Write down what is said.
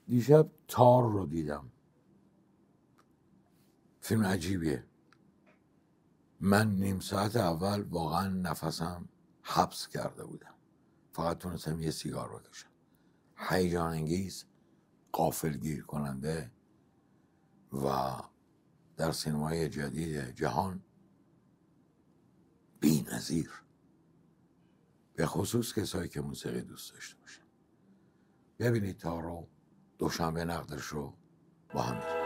دیشب تار رو دیدم. فیلم عجیبیه. من نیم ساعت اول واقعا نفسم حبس کرده بودم، فقط تونستم یه سیگار بکشم. هیجان انگیز، غافلگیر کننده و در سینمای جدید جهان بی‌نظیر، به خصوص کسایی که موسیقی دوست داشته باشن. ببینید تار رو، دوشنبه نقدش رو با هم